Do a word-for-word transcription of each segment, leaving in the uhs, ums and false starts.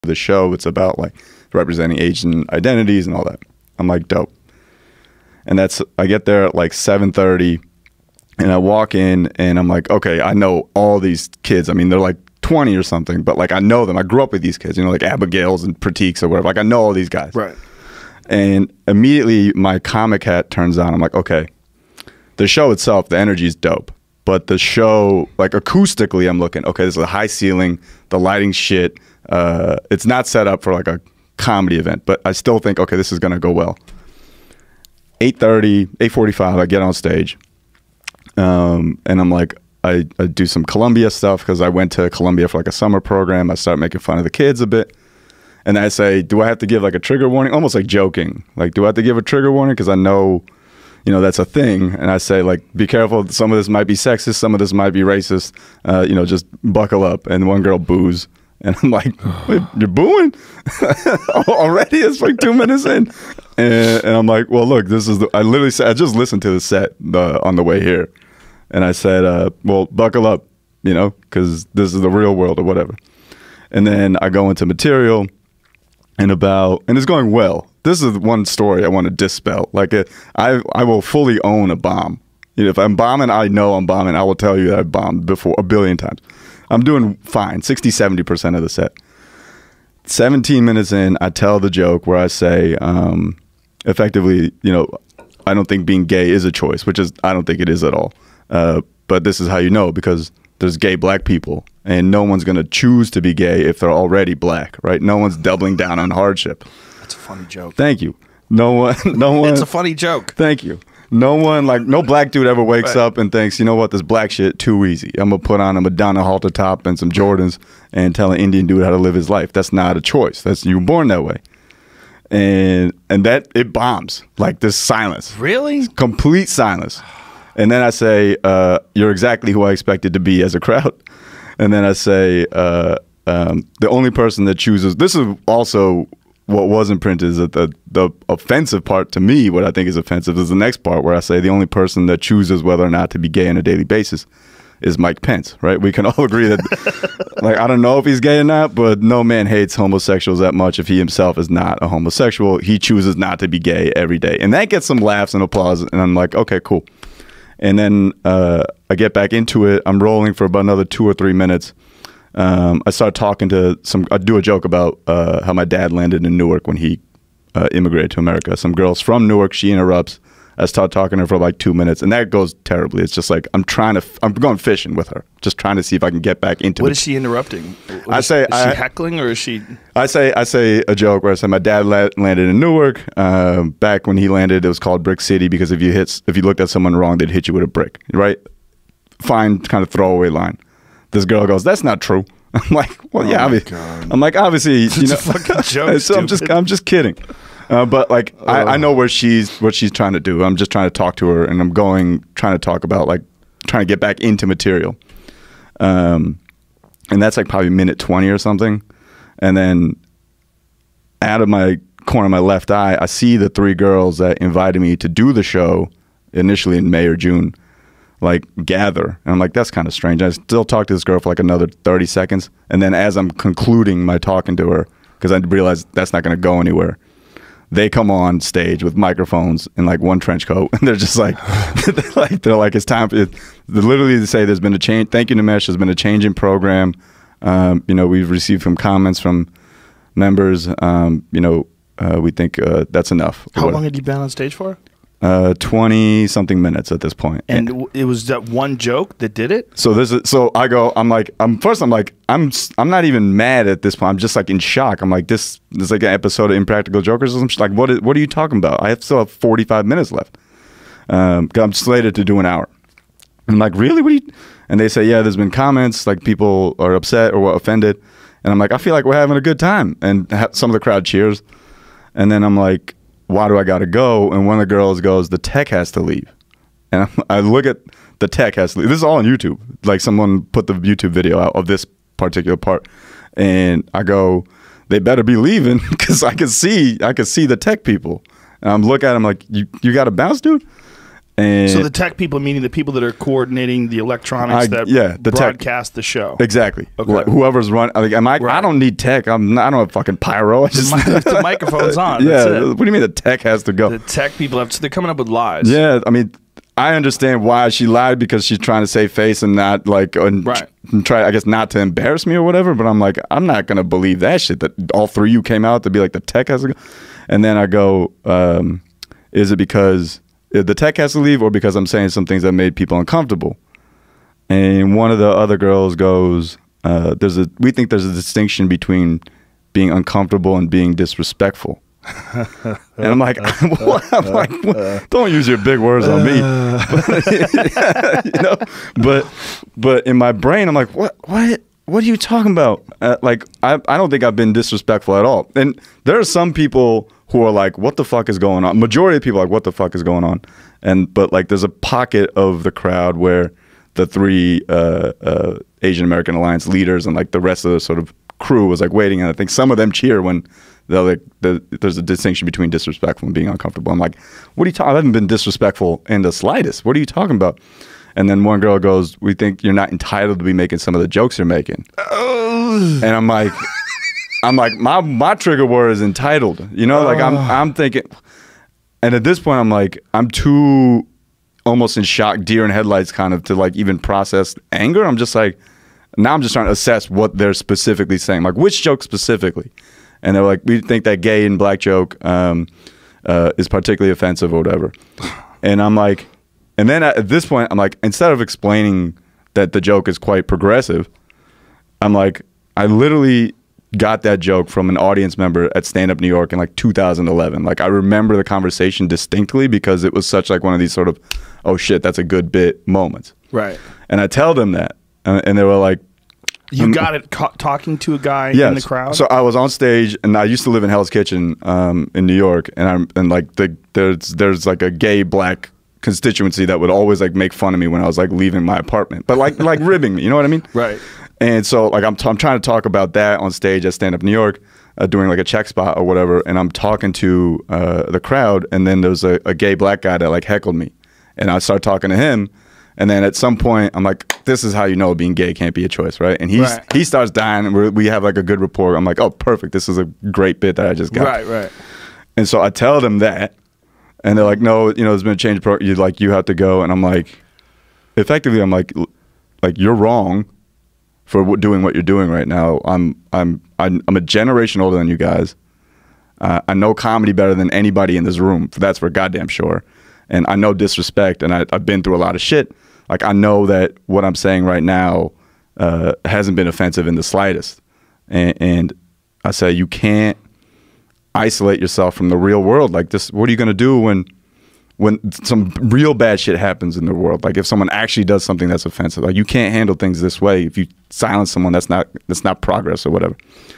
the show, it's about like representing Asian identities and all that. I'm like, dope. And that's, I get there at like seven thirty and I walk in and I'm like, okay, I know all these kids. I mean, they're like twenty or something, but like I know them. I grew up with these kids, you know, like Abigail's and Pratik's or whatever. Like I know all these guys. Right. And immediately my comic hat turns on. I'm like, okay, the show itself, the energy is dope. But the show, like acoustically, I'm looking, okay, this is a high ceiling, the lighting shit. Uh, it's not set up for like a comedy event, but I still think, okay, this is going to go well. eight thirty, eight forty-five, I get on stage. Um, and I'm like, I, I do some Columbia stuff because I went to Columbia for like a summer program. I start making fun of the kids a bit. And I say, do I have to give like a trigger warning? Almost like joking. Like, do I have to give a trigger warning? Because I know, you know, that's a thing. And I say, like, be careful. Some of this might be sexist. Some of this might be racist. Uh, you know, just buckle up. And one girl boos. And I'm like, wait, you're booing? Already? It's like two minutes in. And, and I'm like, well, look, this is the, I literally said, I just listened to the set uh, on the way here. And I said, uh, well, buckle up, you know, because this is the real world or whatever. And then I go into material. And about, and it's going well. This is one story I want to dispel. Like, it, I, I will fully own a bomb. You know, if I'm bombing, I know I'm bombing. I will tell you that I've bombed before a billion times. I'm doing fine, sixty, seventy percent of the set. seventeen minutes in, I tell the joke where I say, um, effectively, you know, I don't think being gay is a choice, which is, I don't think it is at all. Uh, but this is how you know, because there's gay black people. And no one's going to choose to be gay if they're already black, right? No one's doubling down on hardship. That's a funny joke. Thank you. No one, no one. It's a funny joke. Thank you. No one, like, no black dude ever wakes Right. up and thinks, you know what, this black shit, too easy. I'm going to put on a Madonna halter top and some Jordans and tell an Indian dude how to live his life. That's not a choice. That's, you were born that way. And, and that, it bombs. Like, this silence. Really? Complete silence. And then I say, uh, you're exactly who I expected to be as a crowd. And then I say, uh, um, the only person that chooses, this is also what wasn't printed, is that the, the offensive part to me, what I think is offensive, is the next part where I say the only person that chooses whether or not to be gay on a daily basis is Mike Pence, right? We can all agree that, like, I don't know if he's gay or not, but no man hates homosexuals that much if he himself is not a homosexual. He chooses not to be gay every day. And that gets some laughs and applause. And I'm like, okay, cool. And then uh, I get back into it. I'm rolling for about another two or three minutes. Um, I start talking to some, I do a joke about uh, how my dad landed in Newark when he uh, immigrated to America. Some girl's from Newark, she interrupts. I start talking to her for like two minutes, and that goes terribly. It's just like, I'm trying to, I'm going fishing with her, just trying to see if I can get back into it. What is she interrupting? What I is, say, is I, she heckling or is she? I say, I say a joke where I say my dad la landed in Newark. Uh, back when he landed, it was called Brick City because if you hit, if you looked at someone wrong, they'd hit you with a brick, right? Fine, kind of throwaway line. This girl goes, "That's not true." I'm like, well, yeah, oh obviously. I'm like, obviously, you It's know, a fucking joke. so I'm just, I'm just kidding. Uh, but like, oh. I, I know where she's, what she's trying to do. I'm just trying to talk to her, and I'm going, trying to talk about like, trying to get back into material. Um, and that's like probably minute twenty or something. And then out of my corner of my left eye, I see the three girls that invited me to do the show initially in May or June, like gather. And I'm like, that's kind of strange. I still talk to this girl for like another thirty seconds. And then as I'm concluding my talking to her, because I realized that's not going to go anywhere, they come on stage with microphones in like one trench coat, and they're just like, they're like, they're like, it's time. For it. They literally say there's been a change. Thank you, Nimesh. There's been a change in program. Um, you know, we've received some comments from members. Um, you know, uh, we think uh, that's enough. How long had you been on stage for? Uh, twenty something minutes at this point. And, and it was that one joke that did it. So this is, so I go, I'm like, I'm first, I'm like, I'm, I'm not even mad at this point. I'm just like in shock. I'm like, this, this is like an episode of Impractical Jokers. I'm just like, what is, what are you talking about? I have still have forty-five minutes left. Um, cause I'm slated to do an hour. I'm like, really? What do you? And they say, yeah, there's been comments, like people are upset or offended. And I'm like, I feel like we're having a good time. And some of the crowd cheers. And then I'm like, why do I got to go? And one of the girls goes, the tech has to leave. And I look at the tech has to leave. This is all on YouTube. Like someone put the YouTube video out of this particular part. And I go, they better be leaving because I can see, I can see the tech people. And I'm looking at them like, you, you got to bounce, dude? And So the tech people, meaning the people that are coordinating the electronics I- that yeah, the tech- broadcast the show. exactly. Okay. Wh- Whoever's run, like, am I? I Right. don't need tech. I'm. Not, I don't have fucking pyro. I just. the microphone's on. yeah. That's it. What do you mean the tech has to go? The tech people have to, they're coming up with lies. Yeah, I mean, I understand why she lied because she's trying to save face and not like and Right. and try, I guess, not to embarrass me or whatever. But I'm like, I'm not gonna believe that shit that all three of you came out to be like the tech has to go. And then I go, um, is it because the tech has to leave or because I'm saying some things that made people uncomfortable? And one of the other girls goes, uh, "There's a we think there's a distinction between being uncomfortable and being disrespectful." And I'm like, what? I'm like, what? Don't use your big words on me. you know, but but in my brain, I'm like, what? What? What are you talking about? Uh, like, I I don't think I've been disrespectful at all. And there are some people who are like, what the fuck is going on? Majority of people are like, what the fuck is going on? And but like, there's a pocket of the crowd where the three uh, uh, Asian American Alliance leaders and like the rest of the sort of crew was like waiting, and I think some of them cheer when they're like, the, there's a distinction between disrespectful and being uncomfortable. I'm like, what are you talking? I haven't been disrespectful in the slightest. What are you talking about? And then one girl goes, we think you're not entitled to be making some of the jokes you're making. And I'm like, I'm like, my my trigger word is entitled. You know, like I'm I'm thinking, and at this point I'm like, I'm too almost in shock, deer in headlights kind of to like even process anger. I'm just like, now I'm just trying to assess what they're specifically saying, like which joke specifically. And they're like, we think that gay and black joke um, uh, is particularly offensive or whatever. And I'm like, and then at this point, I'm like, instead of explaining that the joke is quite progressive, I'm like, I literally got that joke from an audience member at Stand Up New York in like two thousand eleven. Like I remember the conversation distinctly because it was such like one of these sort of, oh shit, that's a good bit moments. Right. And I tell them that, and, and they were like, You Um, got it ca- talking to a guy yes. in the crowd? So I was on stage, and I used to live in Hell's Kitchen um, in New York, and I'm and like the there's there's like a gay black constituency that would always like make fun of me when I was like leaving my apartment, but like like ribbing me, you know what I mean? Right. And so like I'm t- I'm trying to talk about that on stage at Stand Up New York, uh, doing like a check spot or whatever, and I'm talking to uh, the crowd, and then there's a, a gay black guy that like heckled me, and I start talking to him. And then at some point, I'm like, this is how you know being gay can't be a choice, right? And he's, Right. he starts dying, and we're, we have like a good rapport. I'm like, oh, perfect. This is a great bit that I just got. Right, right. And so I tell them that, and they're like, no, you know, there's been a change of pro. You like, you have to go. And I'm like, effectively, I'm like, l- like you're wrong for w- doing what you're doing right now. I'm, I'm, I'm, I'm a generation older than you guys. Uh, I know comedy better than anybody in this room. That's for goddamn sure. And I know disrespect, and I, I've been through a lot of shit. Like, I know that what I'm saying right now uh, hasn't been offensive in the slightest. And, and I say, you can't isolate yourself from the real world. Like this, what are you going to do when when some real bad shit happens in the world? Like if someone actually does something that's offensive, like you can't handle things this way. If you silence someone, that's not that's not progress or whatever.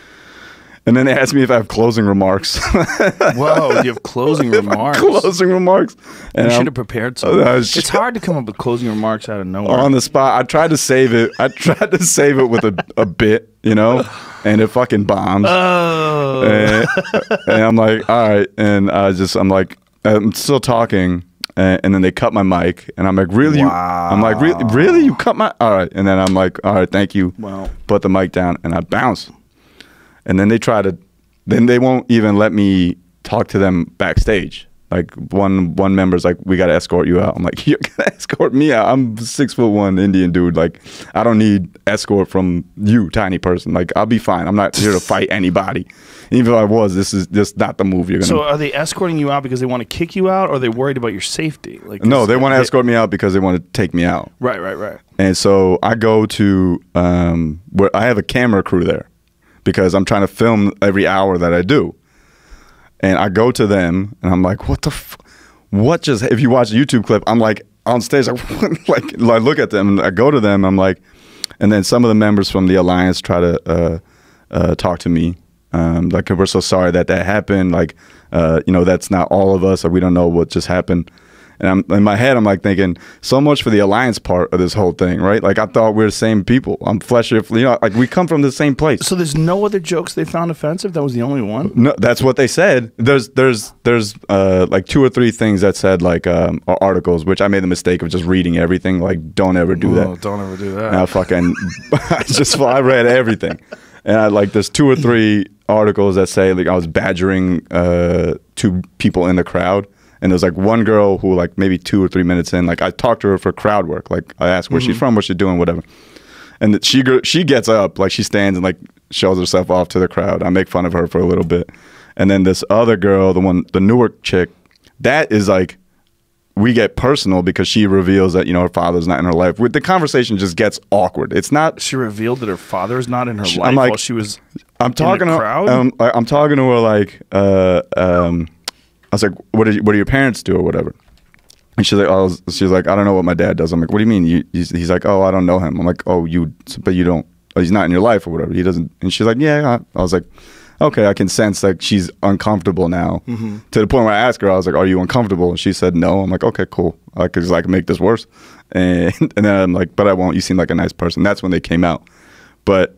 And then they asked me if I have closing remarks. Whoa, you have closing remarks. Closing remarks. You And should I'm- have prepared something. I was- It's hard to come up with closing remarks out of nowhere. on the spot. I tried to save it. I tried to save it with a, a bit, you know, and it fucking bombs. Oh. and, and I'm like, all right. And I just, I'm like, I'm still talking. And, and then they cut my mic. And I'm like, really? You, I'm like, really? Really? You cut my? All right. And then I'm like, all right, thank you. Wow. Put the mic down, and I bounce. And then they try to, then they won't even let me talk to them backstage. Like one one member's like, we got to escort you out. I'm like, you're gonna escort me out? I'm six foot one Indian dude. Like, I don't need escort from you, tiny person. Like, I'll be fine. I'm not here to fight anybody. Even if I was, this is just not the move you're gonna. So are they escorting you out because they want to kick you out, or are they worried about your safety? Like no, this- they want to escort me out because they want to take me out. Right, right, right. And so I go to um, where I have a camera crew there because I'm trying to film every hour that I do. And I go to them and I'm like, what the f what just, if you watch a YouTube clip, I'm like on stage, like, what? like I look at them and I go to them, I'm like, and then some of the members from the Alliance try to uh, uh, talk to me. Um, like, we're so sorry that that happened. Like, uh, you know, that's not all of us, or we don't know what just happened. And I'm in my head, I'm like thinking, so much for the alliance part of this whole thing, right? Like I thought we were the same people. I'm flesh, you know, like we come from the same place. So there's no other jokes they found offensive? That was the only one? No, that's what they said. There's there's there's uh, like two or three things that said like um, articles, which I made the mistake of just reading everything. Like, don't ever do Oh, that. don't ever do that. And I fucking I just I read everything, and I like there's two or three articles that say like I was badgering uh, two people in the crowd. And there's like one girl who like maybe two or three minutes in, like I talked to her for crowd work. Like I asked where mm-hmm. she's from, what she's doing, whatever. And that she she gets up, like she stands and like shows herself off to the crowd. I make fun of her for a little bit. And then this other girl, the one, the Newark chick, that is like, we get personal because she reveals that, you know, her father's not in her life. The conversation just gets awkward. It's not. She revealed that her father's not in her she, life I'm like, while she was I'm talking in the to crowd? Um, I'm talking to her like, uh, um, I was like, what do you, what do your parents do or whatever? And she's like, oh, she's like, I don't know what my dad does. I'm like, what do you mean? You, he's, he's like, oh, I don't know him. I'm like, oh, you, but you don't, oh, he's not in your life or whatever. He doesn't. And she's like, yeah. I, I was like, okay, I can sense that she's uncomfortable now. Mm-hmm. To the point where I asked her, I was like, are you uncomfortable? And she said, no. I'm like, okay, cool. I could, I can make this worse. And, and then I'm like, but I won't. You seem like a nice person. That's when they came out. But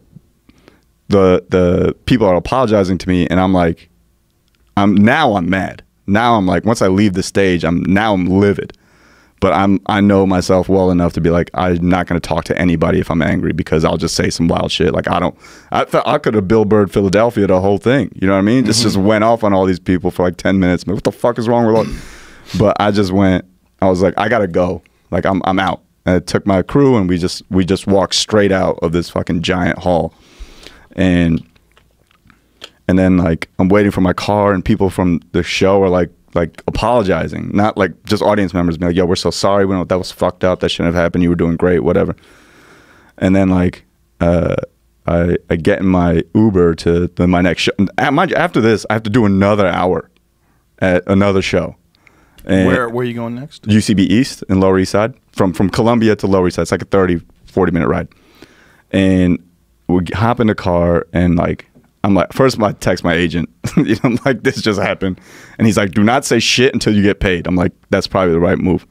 the the people are apologizing to me, and I'm like, I'm now I'm mad. Now I'm like, once I leave the stage, I'm now I'm livid. But I'm I know myself well enough to be like, I'm not going to talk to anybody if I'm angry because I'll just say some wild shit. Like I don't, I felt I could have Bill Burred Philadelphia the whole thing. You know what I mean? Mm-hmm. Just just went off on all these people for like ten minutes. What the fuck is wrong with all? But I just went. I was like, I gotta go. Like I'm I'm out. And I took my crew and we just we just walked straight out of this fucking giant hall, and. And then like I'm waiting for my car, and people from the show are like like apologizing, not like just audience members being like, "Yo, we're so sorry. We don't. That was fucked up. That shouldn't have happened. You were doing great, whatever." And then like uh, I I get in my Uber to the, my next show. After this, I have to do another hour at another show. And where where are you going next? U C B East in Lower East Side, from from Columbia to Lower East Side. It's like a thirty, forty minute ride. And we hop in the car and like. I'm like, first I text my agent, you know, I'm like, this just happened. And he's like, do not say shit until you get paid. I'm like, that's probably the right move.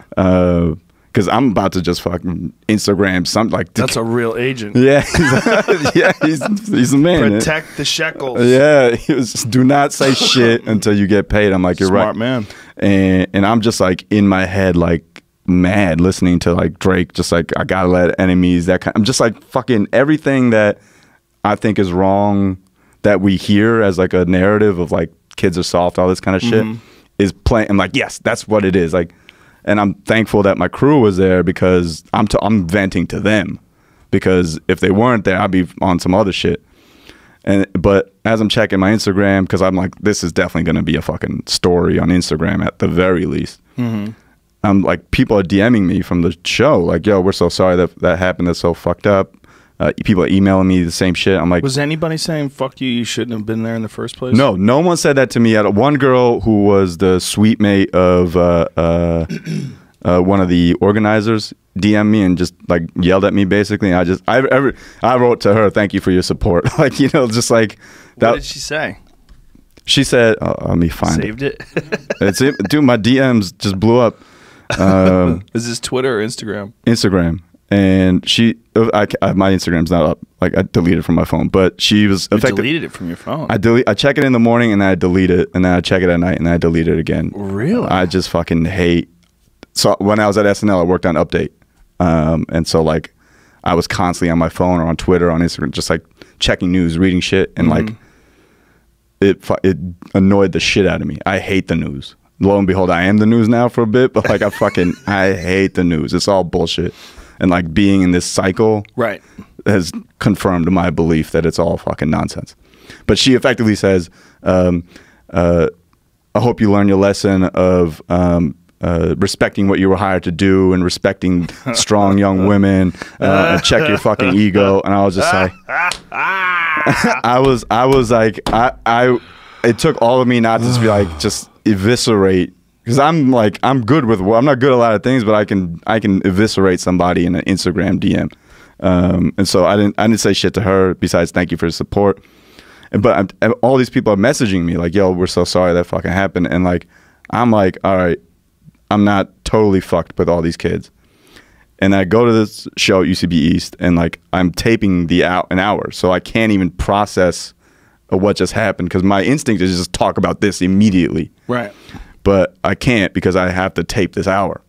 Uh, Cause I'm about to just fucking Instagram something like that's a real agent. Yeah. He's, yeah. He's, he's a man. Protect the shekels. Yeah. He was just, do not say shit until you get paid. I'm like, you're Smart right. man. And, and I'm just like in my head, like mad listening to like Drake, just like, I gotta let enemies that kind. I'm just like fucking everything that I think is wrong that we hear as like a narrative of like kids are soft, all this kind of shit mm-hmm. is playing. I'm like, yes, that's what it is. Like, and I'm thankful that my crew was there because I'm t I'm venting to them, because if they weren't there, I'd be on some other shit. And but as I'm checking my Instagram, because I'm like, this is definitely going to be a fucking story on Instagram at the very least. Mm-hmm. I'm like, people are DMing me from the show, like, yo, we're so sorry that that happened. That's so fucked up. Uh, people are emailing me the same shit. I'm like, was anybody saying "fuck you"? You shouldn't have been there in the first place. No, no one said that to me. Yet. One girl who was the suite mate of uh, uh, uh, one of the organizers D M'd me and just like yelled at me basically. And I just, I, I, I wrote to her, "Thank you for your support." Like, you know, just like that. What did she say? She said, oh, "Let me find Saved it." it. It's it, dude. My D Ms just blew up. Um, Is this Twitter or Instagram? Instagram. And she, I, I, my Instagram's not up. Like I deleted it from my phone, but she was you affected. Deleted it from your phone. I delete. I check it in the morning, and then I delete it, and then I check it at night, and then I delete it again. Really? I just fucking hate. So when I was at S N L, I worked on Update, um, and so like, I was constantly on my phone or on Twitter, on Instagram, just like checking news, reading shit, and mm-hmm. like, it it annoyed the shit out of me. I hate the news. Lo and behold, I am the news now for a bit, but like I fucking I hate the news. It's all bullshit. And like being in this cycle right. has confirmed my belief that it's all fucking nonsense. But she effectively says, um, uh, I hope you learn your lesson of um, uh, respecting what you were hired to do and respecting strong young women uh, and check your fucking ego. And I was just like, I was, I was like, I, I, it took all of me not to just be like, just eviscerate. Because I'm like, I'm good with, I'm not good at a lot of things, but I can I can eviscerate somebody in an Instagram D M. Um, and so I didn't I didn't say shit to her besides thank you for the support. And, but I'm, all these people are messaging me like, yo, we're so sorry that fucking happened. And like, I'm like, all right, I'm not totally fucked with all these kids. And I go to this show at U C B East, and like I'm taping the out an hour, so I can't even process what just happened because my instinct is just talk about this immediately. Right. But I can't because I have to tape this hour.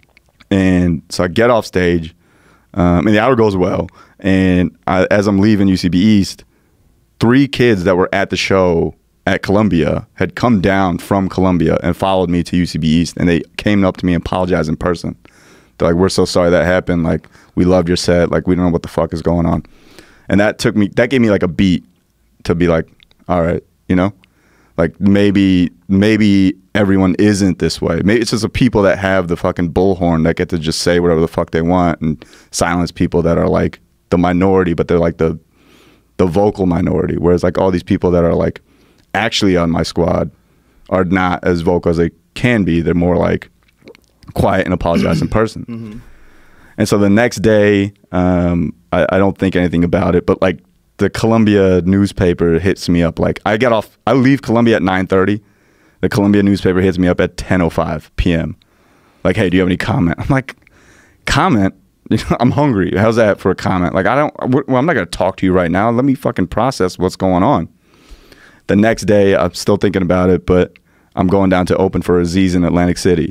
And so I get off stage, um, and the hour goes well. And I, as I'm leaving U C B East, three kids that were at the show at Columbia had come down from Columbia and followed me to U C B East, and they came up to me and apologized in person. They're like, we're so sorry that happened. Like, we loved your set. Like, we don't know what the fuck is going on. And that took me, that gave me like a beat to be like, all right, you know? Like, maybe, maybe everyone isn't this way. Maybe it's just the people that have the fucking bullhorn that get to just say whatever the fuck they want and silence people that are like the minority, but they're like the, the vocal minority. Whereas like all these people that are like actually on my squad are not as vocal as they can be. They're more like quiet and apologize in person. Mm-hmm. And so the next day, um, I, I don't think anything about it, but like the Columbia newspaper hits me up. Like I get off, I leave Columbia at nine thirty. The Columbia newspaper hits me up at ten oh five p m Like, hey, do you have any comment? I'm like, comment? I'm hungry. How's that for a comment? Like, I don't, well, I'm not going to talk to you right now. Let me fucking process what's going on. The next day, I'm still thinking about it, but I'm going down to open for Aziz in Atlantic City.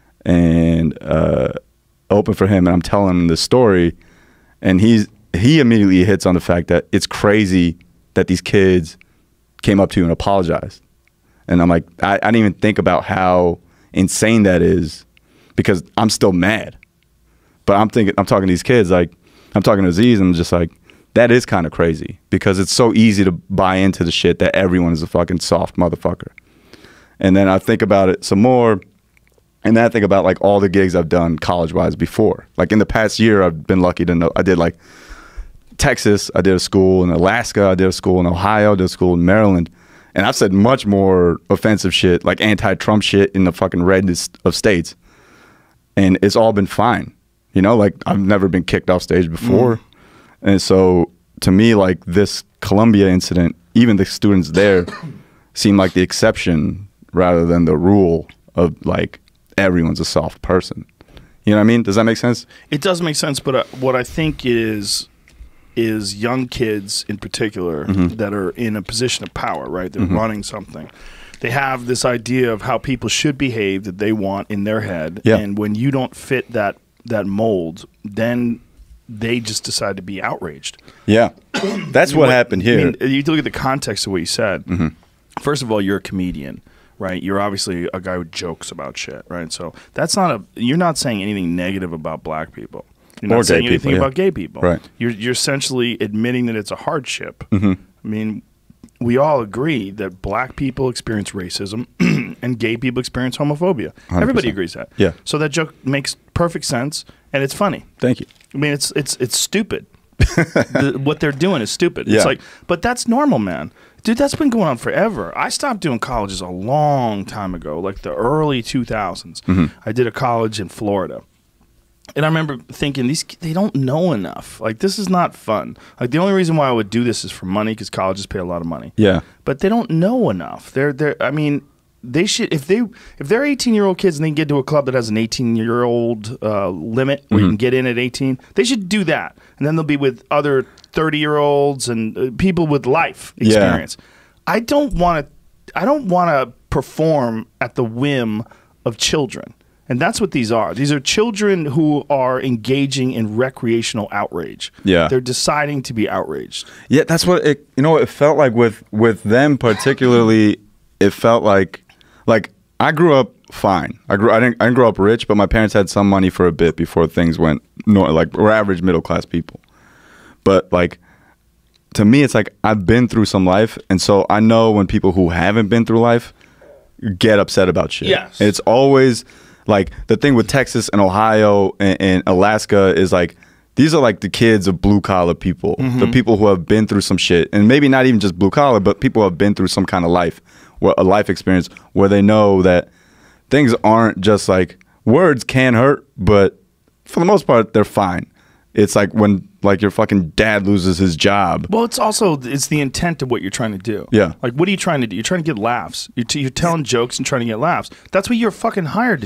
And uh, open for him, and I'm telling him the story. And he's he immediately hits on the fact that it's crazy that these kids came up to you and apologized. And I'm like, I, I didn't even think about how insane that is because I'm still mad. But I'm thinking, I'm talking to these kids, like, I'm talking to Aziz, and I'm just like, that is kind of crazy because it's so easy to buy into the shit that everyone is a fucking soft motherfucker. And then I think about it some more, and then I think about like all the gigs I've done college-wise before. Like in the past year, I've been lucky to know, I did like Texas, I did a school in Alaska, I did a school in Ohio, I did a school in Maryland. And I've said much more offensive shit, like anti-Trump shit in the fucking reddest of states. And it's all been fine. You know, like I've never been kicked off stage before. Mm. And so to me, like this Columbia incident, even the students there seem like the exception rather than the rule of like everyone's a soft person. You know what I mean? Does that make sense? It does make sense, but uh, what I think is is young kids in particular mm-hmm. that are in a position of power, right? They're mm-hmm. running something. They have this idea of how people should behave that they want in their head. Yeah. And when you don't fit that that mold, then they just decide to be outraged. Yeah. That's what, what happened here. I mean, you look at the context of what you said. Mm-hmm. First of all, you're a comedian, right? You're obviously a guy who jokes about shit, right? So that's not a, you're not saying anything negative about black people. You're not or saying gay anything people, yeah. about gay people. Right. You're, you're essentially admitting that it's a hardship. Mm-hmm. I mean, we all agree that black people experience racism and gay people experience homophobia. one hundred percent. Everybody agrees that. Yeah. So that joke makes perfect sense, and it's funny. Thank you. I mean, it's it's it's stupid. the, what they're doing is stupid. Yeah. It's like, but that's normal, man. Dude, that's been going on forever. I stopped doing colleges a long time ago, like the early two thousands. Mm-hmm. I did a college in Florida. And I remember thinking, these they don't know enough. Like, this is not fun. Like, the only reason why I would do this is for money, because colleges pay a lot of money. Yeah. But they don't know enough. They're they're. I mean, they should if they if they're eighteen year old kids and they get to a club that has an eighteen year old uh, limit where mm-hmm. you can get in at eighteen, they should do that. And then they'll be with other thirty year olds and uh, people with life experience. Yeah. I don't want to. I don't want to perform at the whim of children. And that's what these are. These are children who are engaging in recreational outrage. Yeah. They're deciding to be outraged. Yeah, that's what it, you know, it felt like with, with them particularly, it felt like, like I grew up fine. I grew, I didn't, I didn't grow up rich, but my parents had some money for a bit before things went, no, like we're average middle class people. But like, to me, it's like I've been through some life. And so I know when people who haven't been through life get upset about shit. Yes. It's always... Like, the thing with Texas and Ohio and, and Alaska is, like, these are, like, the kids of blue-collar people. Mm-hmm. The people who have been through some shit. And maybe not even just blue-collar, but people who have been through some kind of life, where, a life experience where they know that things aren't just, like, words can hurt, but for the most part, they're fine. It's like when, like, your fucking dad loses his job. Well, it's also, it's the intent of what you're trying to do. Yeah. Like, what are you trying to do? You're trying to get laughs. You're, t you're telling jokes and trying to get laughs. That's what you're fucking hired to